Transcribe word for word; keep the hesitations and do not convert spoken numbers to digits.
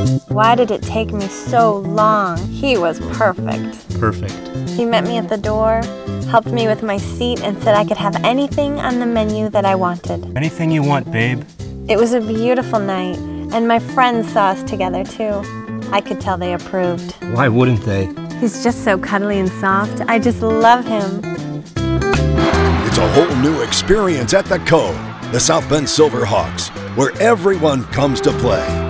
Why did it take me so long? He was perfect. Perfect. He met me at the door, helped me with my seat, and said I could have anything on the menu that I wanted. Anything you want, babe. It was a beautiful night, and my friends saw us together too. I could tell they approved. Why wouldn't they? He's just so cuddly and soft. I just love him. It's a whole new experience at the Cove, the South Bend Silverhawks, where everyone comes to play.